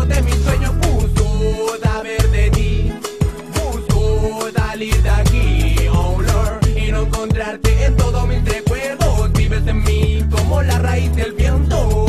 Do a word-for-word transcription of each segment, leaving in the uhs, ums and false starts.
de mis sueños. Busco saber de ti, busco salir de aquí, oh Lord, y no encontrarte en todos mis recuerdos. Vives en mí como la raíz del viento.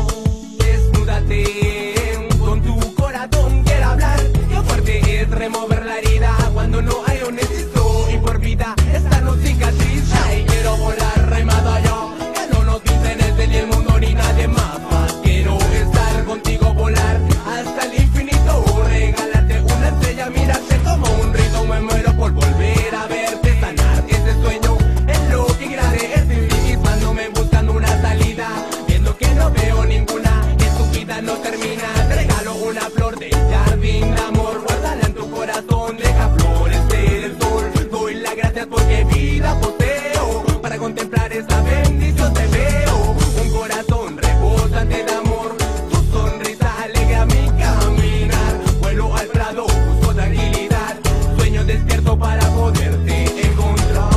Desnúdate con tu corazón, quiero hablar. Qué fuerte es remover la herida cuando no hay un hechizo, y por vida esta no cicatriza. Y quiero volar remado allá, que no nos dicen este ni el mundo ni nadie más. Más quiero estar contigo, volar hasta el infinito, regalarte una estrella, mirarte como un rito. Me muero por volver a verte, sanar ese sueño es lo que grande es en mí, mismándome buscando una salida, viendo que no veo ninguna, que tu vida no termina. Te regalo una flor del jardín de amor, guárdala en tu corazón, deja florecer el sol. Doy las gracias porque vida poseo, para contemplar esta bendición te veo. Un corazón rebosante de amor, tu sonrisa alegra mi caminar. Vuelo al prado, busco tranquilidad, sueño despierto para poderte encontrar.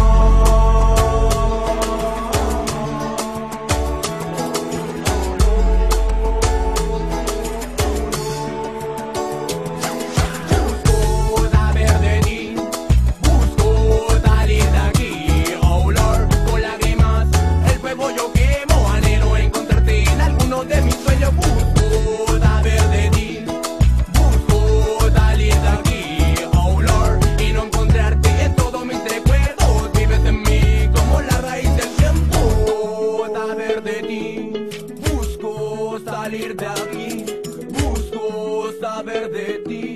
Busco saber de ti, busco salir de aquí, oh Lord, con lágrimas el fuego yo quemo, anhelo encontrarte en alguno de mis sueños. Busco saber de ti, busco salir de aquí, oh Lord, y no encontrarte en todos mis recuerdos. Vives en mí como la raíz del viento. Saber de ti, busco salir de aquí, busco saber de ti.